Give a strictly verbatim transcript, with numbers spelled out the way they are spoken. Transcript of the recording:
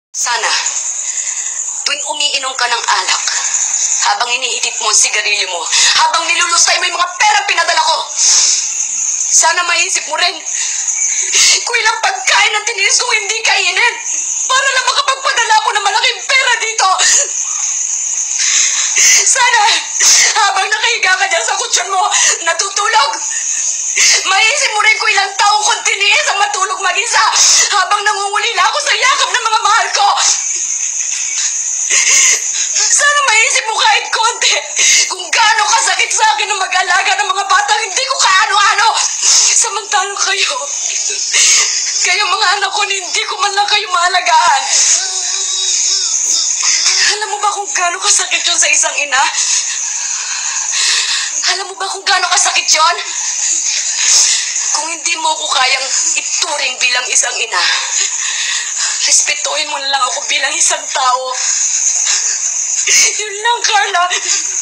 Sana, tuwing umiinom ka ng alak, habang iniitip mo ang sigarilyo mo, habang nilulusay mo yung mga perang pinadala ko, sana maisip mo rin kung ilang pagkain ang tinilis kong hindi kainin para lang makapagpadala ako ng malaking pera dito. Sana, habang nakahiga ka dyan sa kutsyon mo, natutulog, maisip mo rin kung ilang taong kong tiniis ang matulog mag-isa habang nangungulila ako sa yakap ng mga mahal ko. Sana maisip mo kahit konti kung gaano kasakit sa akin ang mag-alaga ng mga batang hindi ko kaano-ano. Samantalang kayo, kayo mga anak ko, hindi ko man lang kayo maalagaan. Alam mo ba kung gaano kasakit yun sa isang ina? Alam mo ba kung gaano kasakit yun? Kung hindi mo ko kayang ituring bilang isang ina, respetuhin mo na lang ako bilang isang tao. Yun lang, Carla.